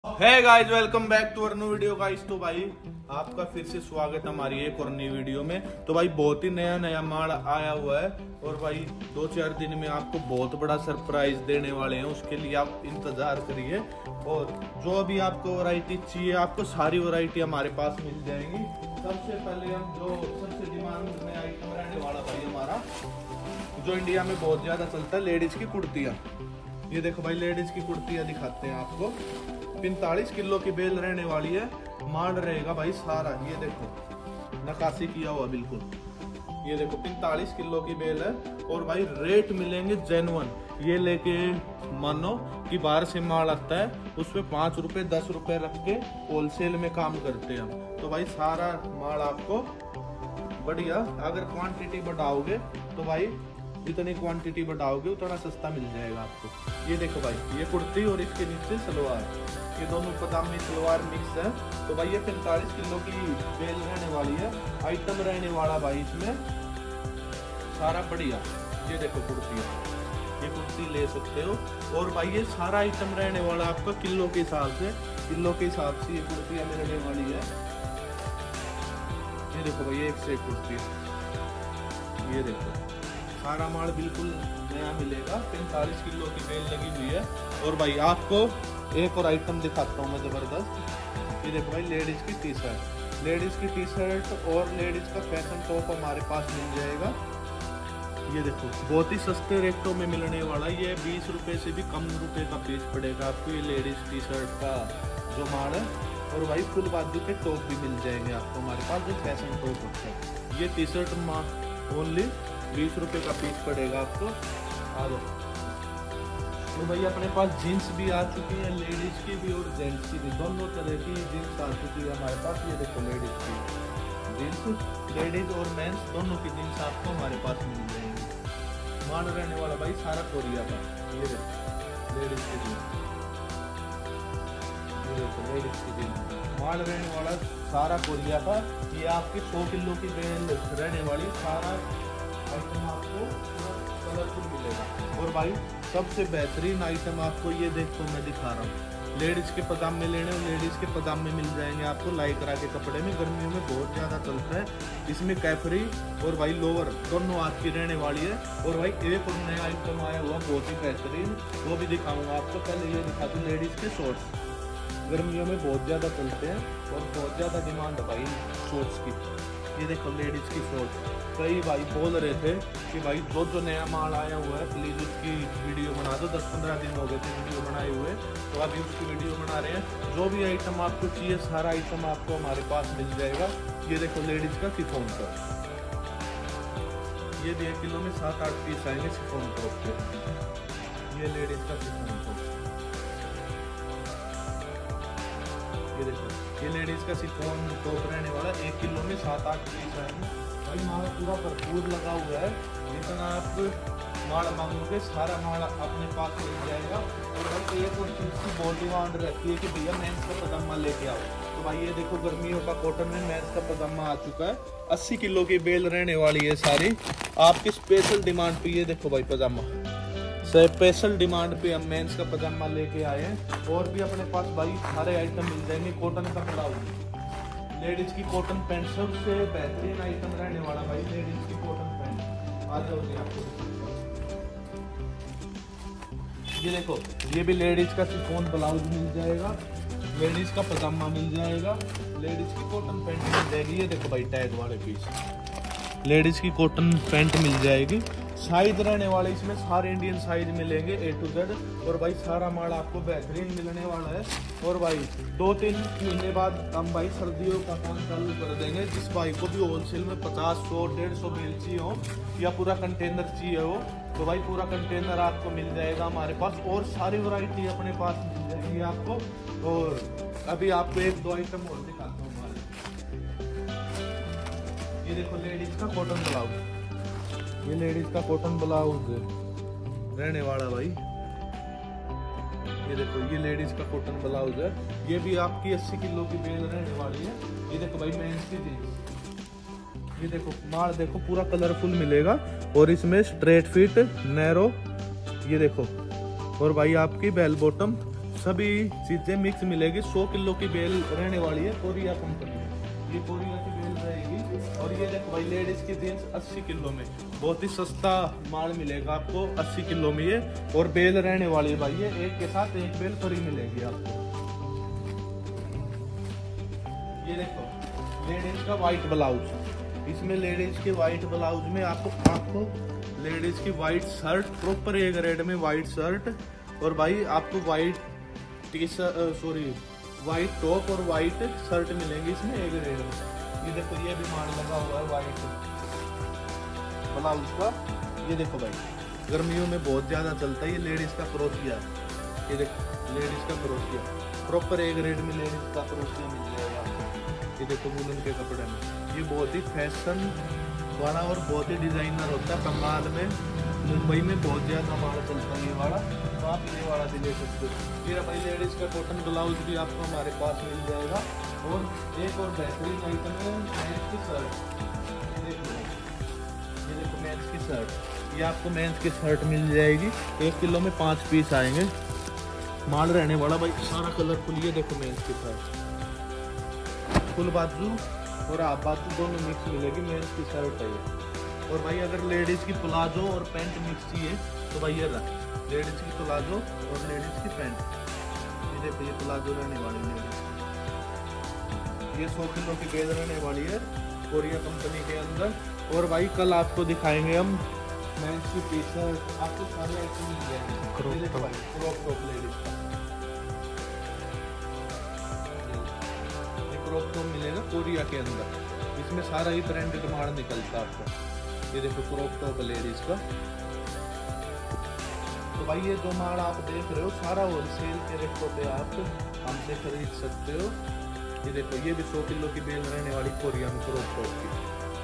है guys, welcome back to our new video guys. तो भाई आपका फिर से स्वागत हमारी एक और नई वीडियो में। तो भाई बहुत ही नया माल आया हुआ है और भाई 2-4 दिन में आपको बहुत बड़ा सरप्राइज देने वाले हैं, उसके लिए आप इंतजार करिए। और जो अभी आपको वैरायटी चाहिए, आपको सारी वैरायटी हमारे पास मिल जाएंगी। सबसे पहले हम जो सबसे डिमांड में आइटम रहने वाला भाई हमारा, जो इंडिया में बहुत ज्यादा चलता है, लेडीज की कुर्तियाँ। ये देखो भाई, लेडीज की कुर्तियाँ दिखाते हैं आपको। 45 किलो की बेल रहने वाली है, माल रहेगा भाई सारा। ये देखो नक्काशी किया हुआ बिल्कुल। ये देखो 45 किलो की बेल है और भाई रेट मिलेंगे जेन्युइन। ये लेके मानो कि बाहर से माल आता है, उसमें 5 रुपए 10 रुपए रख के होलसेल में काम करते हैं हम। तो भाई सारा माल आपको बढ़िया, अगर क्वांटिटी बढ़ाओगे तो भाई जितनी क्वांटिटी बढ़ाओगे उतना सस्ता मिल जाएगा आपको। ये देखो भाई, ये कुर्ती और इसके नीचे सलवार, ये दोनों पजामी सलवार मिक्स है। तो भाई ये 45 किलो की बेल रहने वाली है, आइटम रहने वाला भाई इसमें सारा बढ़िया। ये देखो कुर्ती, ये कुर्ती ले सकते हो। और भाई ये सारा आइटम रहने वाला आपका किलो के हिसाब से, ये कुर्तियाँ मिलने वाली है। ये देखो भाई, एक से एक कुर्ती, ये देखो सारा माल बिल्कुल नया मिलेगा। 45 किलो की बेल लगी हुई है। और भाई आपको एक और आइटम दिखाता हूँ मैं जबरदस्त। ये देखो भाई, लेडीज की टी शर्ट और लेडीज का फैशन टॉप हमारे पास मिल जाएगा। ये देखो बहुत ही सस्ते रेटों में मिलने वाला। ये 20 रुपए से भी कम रुपए का पीस पड़ेगा आपको, ये लेडीज टी शर्ट का जो माल है। और भाई फुल बाजू के टॉप भी मिल जाएंगे आपको हमारे पास, जो फैशन टॉप होता है। ये टी शर्ट ओनली 20 रुपए का पीस पड़ेगा आपको। आ जाओ। तो भाई अपने पास जीन्स भी आ चुकी है, लेडीज की भी और जेंट्स की भी, दोनों तरह की जीन्स आ चुकी है हमारे पास। ये देखो लेडीज की जीन्स, लेडीज और मेंस दोनों की जीन्स आपको हमारे पास मिल जाएंगी। माल रहने वाला भाई सारा कोरिया का। ये देखो लेडीज की जीन्स, ये देखो लेडीज की जीन्स, माल रहने वाला सारा कोरिया का। ये आपकी 100 किलो की बेल रहने वाली, सारा आइटम आपको कलरफुल मिलेगा। और भाई सबसे बेहतरीन आइटम आपको ये देखो मैं दिखा रहा हूँ, लेडीज के पजामे लेने, और लेडीज के पजामे मिल जाएंगे आपको लाइक्रा के कपड़े में। गर्मियों में बहुत ज्यादा चलता है। इसमें कैफरी और भाई लोअर दोनों हाथ की रहने वाली है। और भाई एक और नया आइटम आया हुआ बहुत ही बेहतरीन, वो भी दिखाऊंगा आपको। पहले ये दिखा दूँ लेडीज के शॉर्ट्स, गर्मियों में बहुत ज्यादा चलते हैं और बहुत ज्यादा डिमांड है भाई शॉर्ट्स की। ये देखो लेडीज की शॉर्ट्स। कई भाई बोल रहे थे कि भाई जो नया माल आया हुआ है प्लीज उसकी वीडियो बना दो। 10-15 दिन हो गए थे वीडियो बनाए हुए, तो अभी उसकी वीडियो बना रहे हैं। जो भी आइटम आपको चाहिए सारा आइटम आपको हमारे पास मिल जाएगा। ये देखो लेडीज का शिफॉन टॉप, ये भी 1 किलो में 7-8 पीस आएंगे शिफॉन टॉप के। ये लेडीज का शिफॉन टॉप, ये देखो ये लेडीज का शिफॉन टॉप रहने वाला, 1 किलो में 7-8 पीस आएंगे। भाई माल पूरा भरपूर लगा हुआ है, जितना आप माल मांगोगे सारा माल अपने पास मिल जाएगा। और भाई एक और चीज़ की बहुत डिमांड रहती है कि भैया मेंस का पजामा लेके आओ। तो भाई ये देखो गर्मियों का कॉटन में मेंस का पजामा आ चुका है। 80 किलो की बेल रहने वाली है सारी आपकी स्पेशल डिमांड पे। ये देखो भाई पजामा स्पेशल डिमांड पे हम मेंस का पजामा लेके आए हैं। और भी अपने पास भाई सारे आइटम मिल जाएंगे। कॉटन का ब्लाउज, लेडीज की कॉटन पैंट, सबसे बेहतरीन आइटम रहने वाला भाई लेडीज की कॉटन पैंट। आ जाओगे आपको, ये देखो ये भी लेडीज का शिफॉन ब्लाउज मिल जाएगा, लेडीज का पजामा मिल जाएगा, लेडीज की कॉटन पैंट मिल जाएगी। ये देखो भाई टैग वाले पीस, लेडीज की कॉटन पैंट मिल जाएगी। साइज रहने वाले इसमें सारे इंडियन साइज मिलेंगे A to Z। और भाई सारा माल आपको बेहतरीन मिलने वाला है। और भाई 2-3 महीने बाद हम भाई सर्दियों का काम चालू कर देंगे। जिस भाई को भी होलसेल में 50, 100, 150 बेल चाहिए हो या पूरा कंटेनर चाहिए हो, तो भाई पूरा कंटेनर आपको मिल जाएगा हमारे पास। और सारी वैरायटी अपने पास मिल जाएगी आपको। और अभी आपको 1-2 आइटम और दिखाता हूँ हमारे। ये देखो लेडीज का कॉटन ब्लाउज, ये लेडीज का कॉटन ब्लाउज रहने वाला भाई। ये देखो ये लेडीज का कॉटन ब्लाउज है, ये भी आपकी 80 किलो की बेल रहने वाली है। ये देखो भाई मेंस की जीन्स, ये देखो माल देखो पूरा कलरफुल मिलेगा। और इसमें स्ट्रेट फिट नैरो, ये देखो। और भाई आपकी बेल बॉटम सभी चीजें मिक्स मिलेगी। 100 किलो की बेल रहने वाली है, कोरिया कंपनी है, ये कोरिया की बेल रहेगी। और ये देखो भाई लेडीज की जींस 80 किलो में, बहुत ही सस्ता माल मिलेगा आपको 80 किलो में ये। और बेल रहने वाली है भाई, ये एक के साथ एक बेल फ्री मिलेगी आपको। ये देखो लेडीज का व्हाइट ब्लाउज, इसमें लेडीज के व्हाइट ब्लाउज में आपको लेडीज की white shirt, proper A grade में व्हाइट शर्ट, और भाई आपको व्हाइट व्हाइट टॉप और व्हाइट शर्ट मिलेंगे इसमें ए ग्रेड में। ये देखो ये भी माल लगा हुआ है व्हाइट ब्लाउज का। ये देखो भाई गर्मियों में बहुत ज्यादा चलता है ये लेडीज का क्रोशिया। ये देखो लेडीज का क्रोशिया, प्रॉपर ए ग्रेड में लेडीज का क्रोशिया मिल जाएगा आपको। ये देखो वुलन के कपड़े में, ये बहुत ही फैशन वाला और बहुत ही डिजाइनर होता है। कमाल में मुंबई में बहुत ज्यादा माल चलता है ये वाला, तो आप ये वाला भी ले सकते हो। फिर भाई लेडीज का कॉटन ब्लाउज भी आपको हमारे पास मिल जाएगा। और एक और बेहतरीन आइटम है मेंस की शर्ट। ये देखो मेंस की शर्ट, ये आपको मेंस की शर्ट मिल जाएगी। 1 किलो में 5 पीस आएंगे, माल रहने वाला भाई सारा कलरफुल। ये देखो मेंस की शर्ट, फुल बाजू और हाफ बाजू दोनों मिक्स मिलेगी, मेंस की शर्ट है ये। और भाई अगर लेडीज की प्लाजो और पैंट मिक्स चाहिए तो भाई ये लेडीज की प्लाजो और लेडीज की पैंट। ये देखो ये प्लाजो रहने वाली लेडीज, ये 100 किलो की बेल रहने वाली है कोरिया कंपनी के अंदर। और भाई कल आपको दिखाएंगे हम मेंस की टी शर्ट, आपको सारे आइटम मिल जाएंगे। क्रॉप टॉप लेडीज का, ये क्रॉप टॉप मिलेगा कोरिया के अंदर, इसमें सारा ही ब्रांडेड माल निकलता है आपको। ये देखो क्रॉप टॉप लेडीज का। तो भाई ये जो माल आप देख रहे हो सारा होलसेल के रेटों पे आप हमसे खरीद सकते हो। ये देखो ये भी 100 किलो की बेल रहने वाली कोरिया में क्रॉप टॉप की।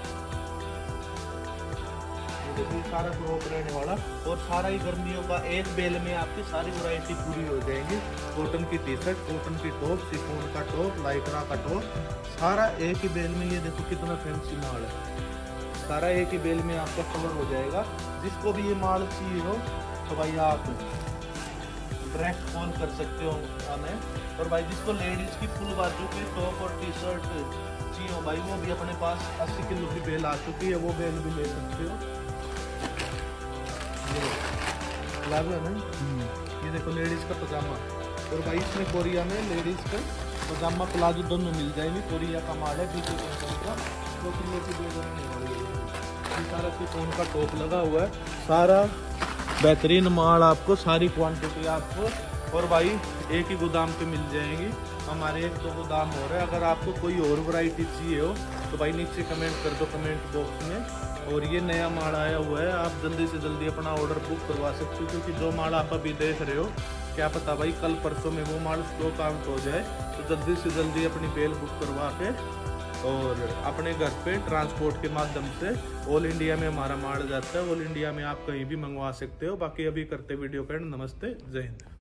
ये देखो सारा क्रॉप रहने वाला, और सारा ही गर्मियों का एक बेल में आपकी सारी वैरायटी पूरी हो जाएगी। कॉटन की टी शर्ट, कॉटन की टॉप, शिफॉन का टॉप, लाइक्रा का टॉप, सारा एक ही बेल में। ये देखो कितना फैंसी माल है, सारा एक ही बेल में आपका कवर हो जाएगा। जिसको भी ये माल चाहिए हो तो भाई आप डायरेक्ट कॉल कर सकते हो हमें। और भाई जिसको लेडीज की फुल बाजू के टॉप और टी शर्ट चाहिए हो भाई, वो भी अपने पास 80 किलो की बेल आ चुकी है, वो बेल भी ले सकते हो। लागू है ना, ये देखो लेडीज का पजामा। और भाई इसमें कोरिया में लेडीज का पजामा प्लाजो दोनों मिल जाएंगे, कोरिया का माल है बीच का 2 किलो की बेल रहने वाली है। सारा शिफॉन का टॉप लगा हुआ है, सारा बेहतरीन माल आपको, सारी क्वांटिटी आपको। और भाई एक ही गोदाम पे मिल जाएगी, हमारे 1-2 गोदाम हो रहे हैं। अगर आपको कोई और वैरायटी चाहिए हो तो भाई नीचे कमेंट कर दो कमेंट बॉक्स में। और ये नया माल आया हुआ है, आप जल्दी से जल्दी अपना ऑर्डर बुक करवा सकते हो, क्योंकि जो माल आप अभी देख रहे हो क्या पता भाई कल परसों में वो माल स्टॉक आउट हो जाए। तो जल्दी से जल्दी अपनी बेल बुक करवा के और अपने घर पे ट्रांसपोर्ट के माध्यम से ऑल इंडिया में हमारा माल जाता है। ऑल इंडिया में आप कहीं भी मंगवा सकते हो। बाकी अभी करते वीडियो का एंड। नमस्ते, जय हिंद।